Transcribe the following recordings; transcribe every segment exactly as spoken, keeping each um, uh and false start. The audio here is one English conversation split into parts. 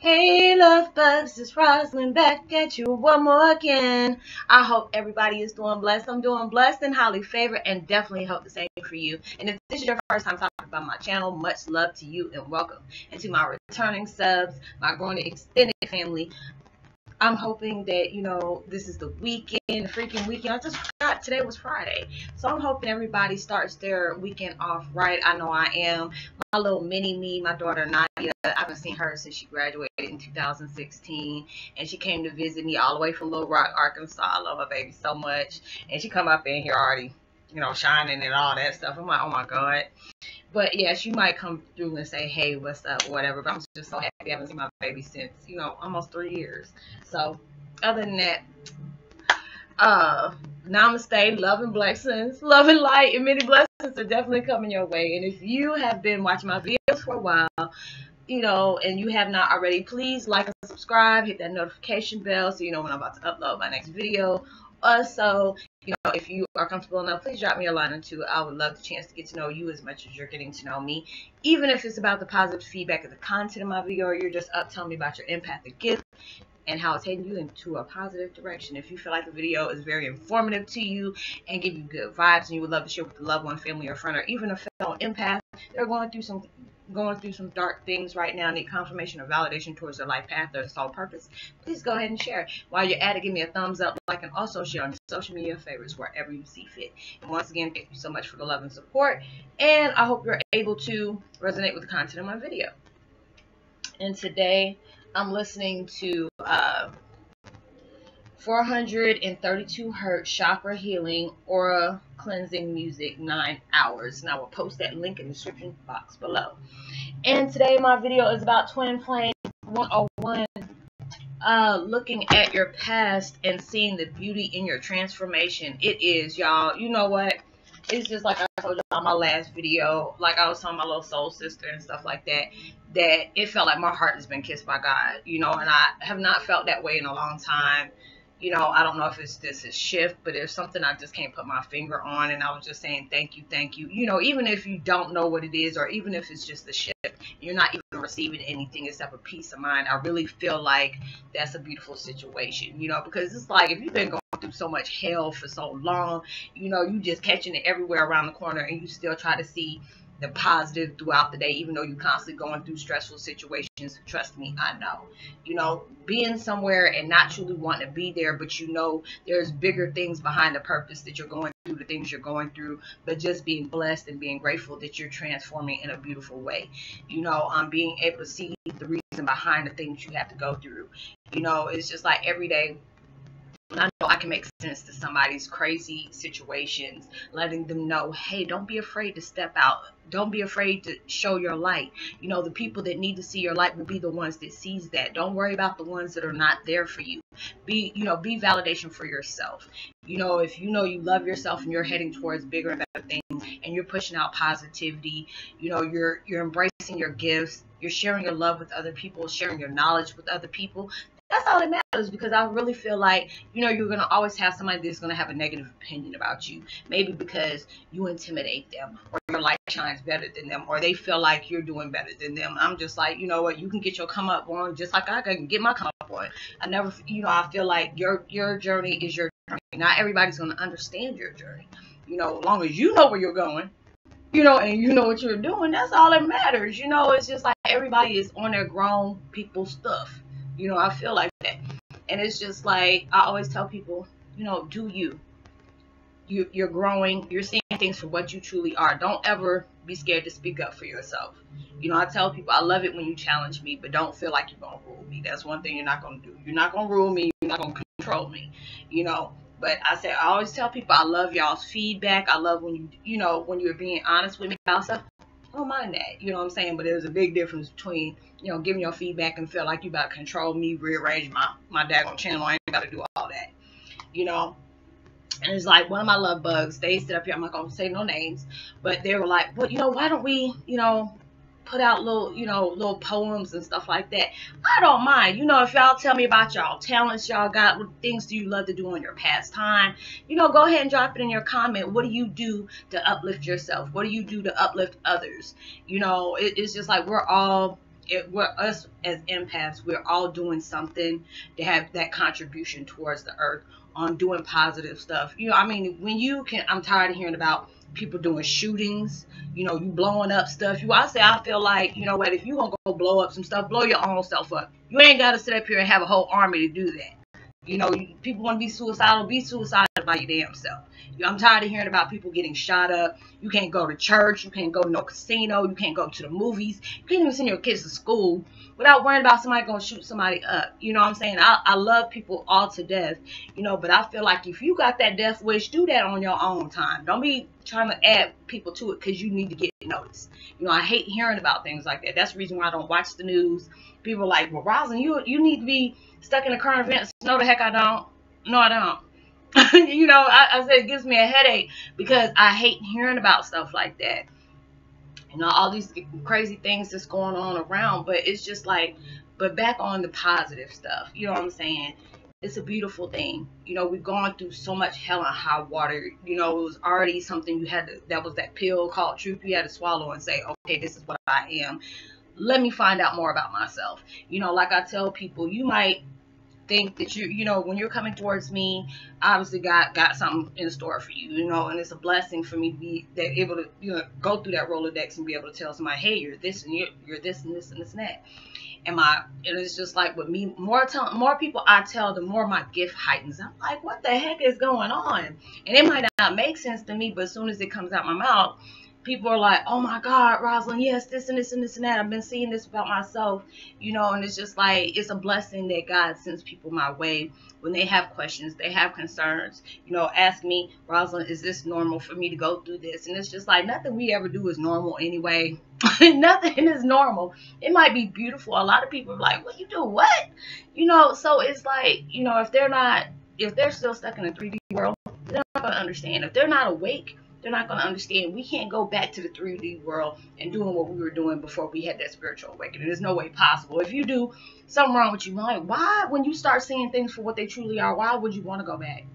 Hey love bugs, it's Roslynn back at you one more again. I hope everybody is doing blessed. I'm doing blessed and highly favored, and definitely hope the same for you. And if this is your first time talking about my channel, much love to you and welcome. And to my returning subs, my growing extended family, I'm hoping that, you know, this is the weekend, the freaking weekend. I just forgot today was Friday. So I'm hoping everybody starts their weekend off right. I know I am. My little mini me, my daughter Nadia, I haven't seen her since she graduated in two thousand sixteen. And she came to visit me all the way from Little Rock, Arkansas. I love my baby so much. And she come up in here already, you know, shining and all that stuff. I'm like, oh my God. But yeah, she might come through and say, hey, what's up, whatever. But I'm just so happy I haven't seen my baby since, you know, almost three years. So other than that, uh, namaste, love and blessings, love and light, and many blessings are definitely coming your way. And if you have been watching my videos for a while, you know, and you have not already, please like and subscribe, hit that notification bell so you know when I'm about to upload my next video. Also, you know, if you are comfortable enough, please drop me a line or two. I would love the chance to get to know you as much as you're getting to know me. Even if it's about the positive feedback of the content of my video, or you're just up telling me about your empathic gift and how it's taking you into a positive direction. If you feel like the video is very informative to you and give you good vibes, and you would love to share with a loved one, family, or friend, or even a fellow empath, they're going through some going through some dark things right now, need confirmation or validation towards their life path, their soul purpose, please go ahead and share it. While you're at it, give me a thumbs up, like, and also share on your social media favorites wherever you see fit. And once again, thank you so much for the love and support, and I hope you're able to resonate with the content of my video. And today I'm listening to uh, four hundred thirty-two hertz chakra healing aura cleansing music, nine hours, and I will post that link in the description box below. And today my video is about twin flame one oh one, uh looking at your past and seeing the beauty in your transformation. It is, y'all, you know what, it's just like I told y'all in my last video, like I was telling my little soul sister and stuff like that, that it felt like my heart has been kissed by God, you know, and I have not felt that way in a long time. You know, I don't know if it's this is shift, but it's something I just can't put my finger on. And I was just saying, thank you, thank you. You know, even if you don't know what it is, or even if it's just a shift, you're not even receiving anything except a peace of mind. I really feel like that's a beautiful situation, you know, because it's like if you've been going through so much hell for so long, you know, you just catching it everywhere around the corner, and you still try to see the positive throughout the day, even though you're constantly going through stressful situations. Trust me, I know. You know, being somewhere and not truly wanting to be there, but you know there's bigger things behind the purpose that you're going through, the things you're going through, but just being blessed and being grateful that you're transforming in a beautiful way. You know, um, being able to see the reason behind the things you have to go through. You know, it's just like every day, I know I can make sense to somebody's crazy situations, letting them know, hey, don't be afraid to step out. Don't be afraid to show your light. You know, the people that need to see your light will be the ones that sees that. Don't worry about the ones that are not there for you. Be, you know, be validation for yourself. You know, if you know you love yourself and you're heading towards bigger and better things, and you're pushing out positivity, you know, you're you're embracing your gifts, you're sharing your love with other people, sharing your knowledge with other people. That's all that matters, because I really feel like, you know, you're going to always have somebody that's going to have a negative opinion about you. Maybe because you intimidate them, or your light shines better than them, or they feel like you're doing better than them. I'm just like, you know what, you can get your come up on just like I can get my come up on. I never, you know, I feel like your, your journey is your journey. Not everybody's going to understand your journey. You know, as long as you know where you're going, you know, and you know what you're doing, that's all that matters. You know, it's just like everybody is on their grown people stuff. You know, I feel like that. And it's just like, I always tell people, you know, do you. you. You're growing. You're seeing things for what you truly are. Don't ever be scared to speak up for yourself. You know, I tell people, I love it when you challenge me, but don't feel like you're going to rule me. That's one thing you're not going to do. You're not going to rule me. You're not going to control me, you know. But I say, I always tell people, I love y'all's feedback. I love when you, you know, when you're being honest with me about stuff. I don't mind that, you know what I'm saying? But there's a big difference between, you know, giving your feedback and feel like you about to control me, rearrange my, my daggone channel. I ain't got to do all that, you know? And it's like one of my love bugs, they sit up here, I'm not going to say no names, but they were like, well, you know, why don't we, you know, put out little, you know, little poems and stuff like that? I don't mind. You know, if y'all tell me about y'all talents y'all got, what things do you love to do on your pastime, you know, go ahead and drop it in your comment. What do you do to uplift yourself? What do you do to uplift others? You know, it, it's just like we're all it, we're us as empaths, we're all doing something to have that contribution towards the earth on doing positive stuff. You know, I mean, when you can, I'm tired of hearing about people doing shootings, you know, you blowing up stuff. You, I say, I feel like, you know what, if you gonna go blow up some stuff, blow your own self up. You ain't gotta sit up here and have a whole army to do that. You know, people want to be suicidal, be suicidal by your damn self. I'm tired of hearing about people getting shot up. You can't go to church. You can't go to no casino. You can't go to the movies. You can't even send your kids to school without worrying about somebody going to shoot somebody up. You know what I'm saying? I, I love people all to death, you know, but I feel like if you got that death wish, do that on your own time. Don't be trying to add people to it because you need to get noticed. You know, I hate hearing about things like that. That's the reason why I don't watch the news. People are like, well, Roslynn, you, you need to be stuck in the current events. No, the heck I don't. No, I don't. You know, I, I said it gives me a headache because I hate hearing about stuff like that. You know, all these crazy things that's going on around, but it's just like, but back on the positive stuff, you know what I'm saying? It's a beautiful thing. You know, we've gone through so much hell and high water. You know, it was already something you had to, that was that pill called truth you had to swallow and say, okay, this is what I am. Let me find out more about myself. You know, like I tell people, you might think that you, you know, when you're coming towards me, obviously God got something in store for you, you know, and it's a blessing for me to be that able to, you know, go through that Rolodex and be able to tell somebody, hey, you're this and you're, you're this and this and this and that. And my, and it's just like with me, more tell, more people I tell, the more my gift heightens. I'm like, what the heck is going on? And it might not make sense to me, but as soon as it comes out my mouth, people are like, oh my God, Roslynn, yes, this and this and this and that. I've been seeing this about myself, you know, and it's just like, it's a blessing that God sends people my way when they have questions, they have concerns, you know, ask me, Roslynn, is this normal for me to go through this? And it's just like, nothing we ever do is normal anyway. Nothing is normal. It might be beautiful. A lot of people are like, what you do? What? You know, so it's like, you know, if they're not, if they're still stuck in a three D world, they're not going to understand. If they're not awake, they're not going to understand. We can't go back to the three D world and doing what we were doing before we had that spiritual awakening. There's no way possible. If you do something wrong with you, like, why, when you start seeing things for what they truly are, why would you want to go back?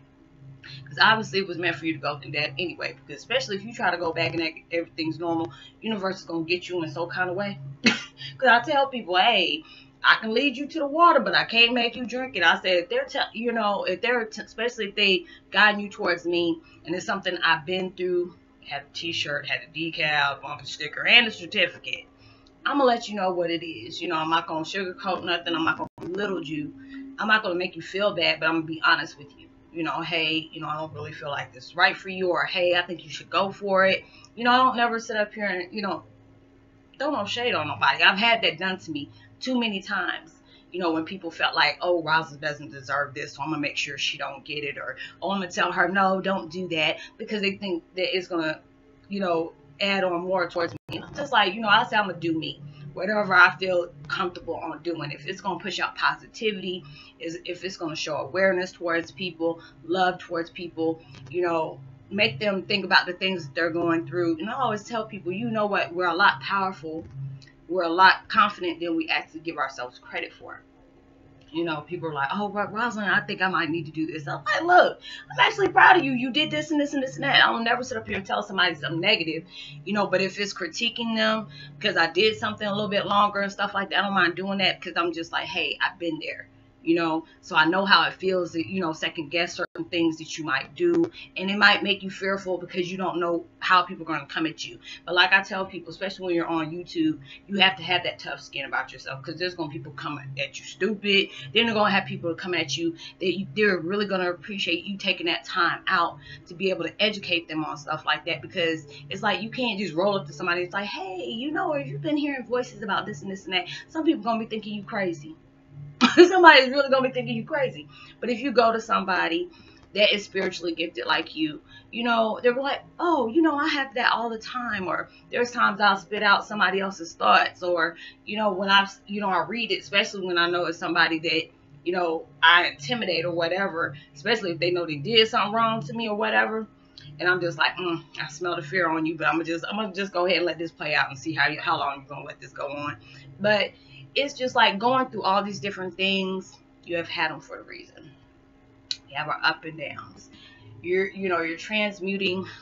Because obviously it was meant for you to go through that anyway. Because especially if you try to go back and everything's normal, universe is going to get you in some kind of way. Because I tell people, hey, I can lead you to the water, but I can't make you drink it. I said, if they're, te- you know, if they're, t- especially if they guide you towards me, and it's something I've been through, had a t-shirt, had a decal, bumper sticker, and a certificate, I'm going to let you know what it is. You know, I'm not going to sugarcoat nothing. I'm not going to belittle you. I'm not going to make you feel bad, but I'm going to be honest with you. You know, hey, you know, I don't really feel like this is right for you, or hey, I think you should go for it. You know, I don't never sit up here and, you know, throw no shade on nobody. I've had that done to me too many times. You know, when people felt like, oh, Roslynn doesn't deserve this, so I'm going to make sure she don't get it. Or, oh, I'm going to tell her, no, don't do that. Because they think that it's going to, you know, add on more towards me. Just like, you know, I say I'm going to do me. Whatever I feel comfortable on doing. If it's going to push out positivity, is if it's going to show awareness towards people, love towards people, you know, make them think about the things that they're going through. And I always tell people, you know what, we're a lot powerful. We're a lot confident than we actually give ourselves credit for. You know, people are like, oh, Roslynn, I think I might need to do this. I'm like, look, I'm actually proud of you. You did this and this and this and that. I'll never sit up here and tell somebody something negative, you know, but if it's critiquing them because I did something a little bit longer and stuff like that, I don't mind doing that because I'm just like, hey, I've been there. You know, so I know how it feels to, you know, second guess certain things that you might do. And it might make you fearful because you don't know how people are going to come at you. But like I tell people, especially when you're on YouTube, you have to have that tough skin about yourself, because there's going to be people coming at you stupid. Then they're going to have people come at you that you, they're really going to appreciate you taking that time out to be able to educate them on stuff like that. Because it's like, you can't just roll up to somebody. It's like, hey, you know, if you've been hearing voices about this and this and that, some people are going to be thinking you crazy. Somebody's really going to be thinking you crazy. But if you go to somebody that is spiritually gifted like you, you know, they're like, oh, you know, I have that all the time. Or there's times I'll spit out somebody else's thoughts. Or, you know, when I, you know, I read it, especially when I know it's somebody that, you know, I intimidate or whatever, especially if they know they did something wrong to me or whatever. And I'm just like, mm, I smell the fear on you, but I'm gonna just, I'm gonna just go ahead and let this play out and see how you, how long you're gonna let this go on. But it's just like going through all these different things. You have had them for a reason. You have our up and downs. You're, you know, you're transmuting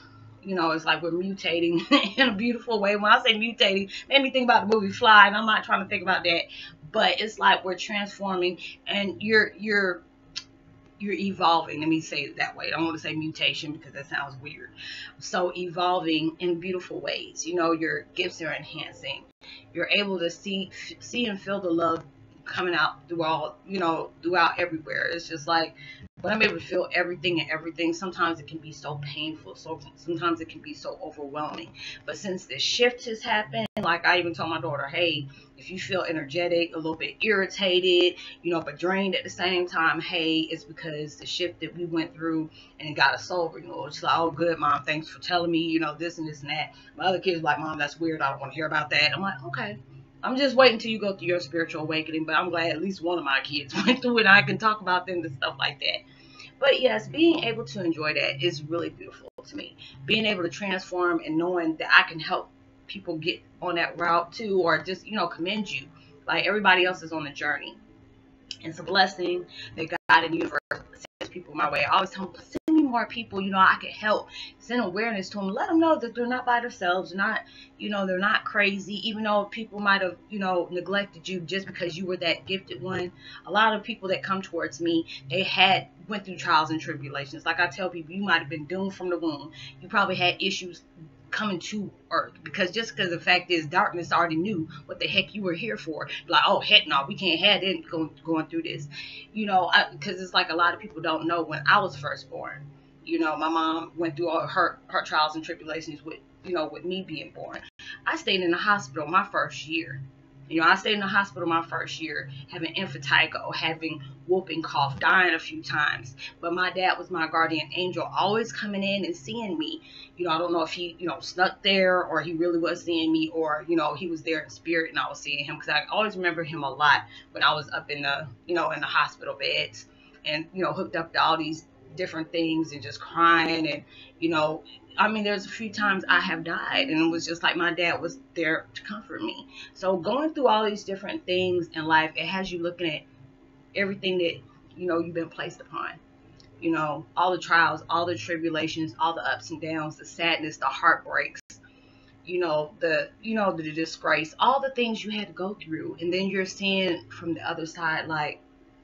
you know, it's like we're mutating in a beautiful way. When I say mutating, made me think about the movie Fly, and I'm not trying to think about that, but it's like we're transforming, and you're you're you're evolving. Let me say it that way. I don't want to say mutation because that sounds weird. So evolving in beautiful ways. You know, your gifts are enhancing. You're able to see see and feel the love coming out through all, you know, throughout everywhere. It's just like when I'm able to feel everything and everything, sometimes it can be so painful. So sometimes it can be so overwhelming. But since this shift has happened, like I even told my daughter, hey, if you feel energetic, a little bit irritated, you know, but drained at the same time, hey, it's because the shift that we went through and it got us sober. You know, it's like, oh, good, Mom, thanks for telling me, you know, this and this and that. My other kids are like, Mom, that's weird. I don't want to hear about that. I'm like, okay. I'm just waiting till you go through your spiritual awakening, but I'm glad at least one of my kids went through it and I can talk about them and stuff like that. But yes, being able to enjoy that is really beautiful to me. Being able to transform and knowing that I can help people get on that route too, or just, you know, commend you. Like everybody else is on the journey. It's a blessing that God and the universe sends people my way. I always tell them, send me more people, you know, I can help. Send awareness to them. Let them know that they're not by themselves. They're not, you know, they're not crazy. Even though people might have, you know, neglected you just because you were that gifted one. A lot of people that come towards me, they had went through trials and tribulations. Like I tell people, you might have been doomed from the womb. You probably had issues coming to earth, because just because the fact is darkness already knew what the heck you were here for. Like, oh heck no, we can't have it going, going through this, you know, because it's like a lot of people don't know. When I was first born, you know, my mom went through all her her trials and tribulations with, you know, with me being born. I stayed in the hospital my first year. You know, I stayed in the hospital my first year, having impetigo, having whooping cough, dying a few times. But my dad was my guardian angel, always coming in and seeing me. You know, I don't know if he, you know, snuck there or he really was seeing me, or, you know, he was there in spirit and I was seeing him, because I always remember him a lot when I was up in the, you know, in the hospital beds and, you know, hooked up to all these different things and just crying. And, you know, I mean, there's a few times I have died and it was just like my dad was there to comfort me. So going through all these different things in life, it has you looking at everything that, you know, you've been placed upon. You know, all the trials, all the tribulations, all the ups and downs, the sadness, the heartbreaks, you know, the, you know, the disgrace, all the things you had to go through. And then you're seeing from the other side, like,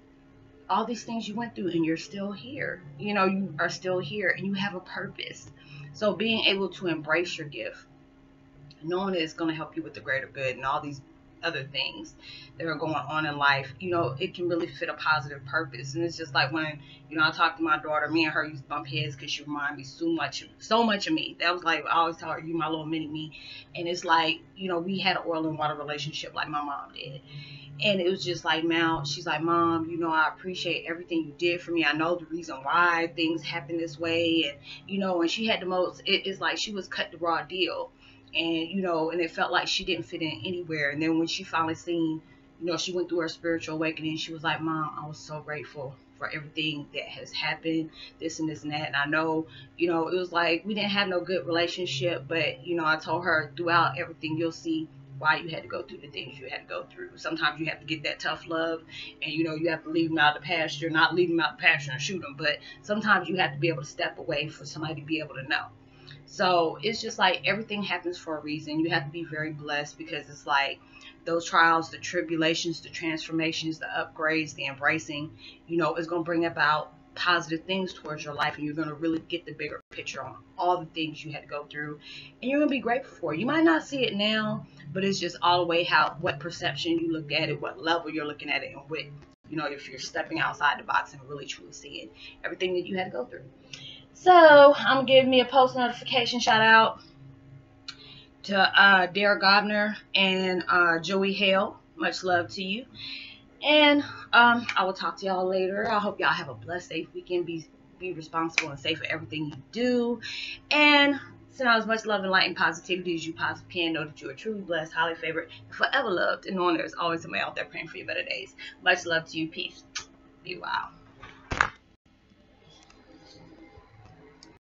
all these things you went through and you're still here. You know, you are still here and you have a purpose. So being able to embrace your gift, knowing that it's going to help you with the greater good and all these other things that are going on in life, you know, it can really fit a positive purpose. And it's just like when, you know, I talk to my daughter, me and her used to bump heads because she reminded me so much, so much of me. That was like, I always tell her, you my little mini me. And it's like, you know, we had an oil and water relationship like my mom did. And it was just like, now she's like, Mom, you know, I appreciate everything you did for me. I know the reason why things happen this way. And, you know, when she had the most, it, it's like she was cut the raw deal. And, you know, and it felt like she didn't fit in anywhere. And then when she finally seen, you know, she went through her spiritual awakening, she was like, Mom, I was so grateful for everything that has happened, this and this and that. And I know, you know, it was like we didn't have no good relationship. But, you know, I told her throughout everything, you'll see why you had to go through the things you had to go through. Sometimes you have to get that tough love, and you know, you have to leave them out of the pasture, not leave them out of the pasture and shoot them, but sometimes you have to be able to step away for somebody to be able to know. So it's just like everything happens for a reason. You have to be very blessed, because it's like those trials, the tribulations, the transformations, the upgrades, the embracing, you know, is going to bring about positive things towards your life, and you're going to really get the bigger picture on all the things you had to go through, and you're going to be grateful for it. You might not see it now, but it's just all the way how, what perception you look at it, what level you're looking at it, and what, you know, if you're stepping outside the box and really truly seeing everything that you had to go through. So I'm giving me a post notification shout out to uh, Dara Gobner and uh, Joey Hale. Much love to you. And um, I will talk to y'all later. I hope y'all have a blessed, safe weekend. Be be responsible and safe for everything you do. And send out as much love and light and positivity as you possibly can. Know that you are truly blessed, highly favored, and forever loved. And knowing there's always somebody out there praying for your better days. Much love to you. Peace. Be wild.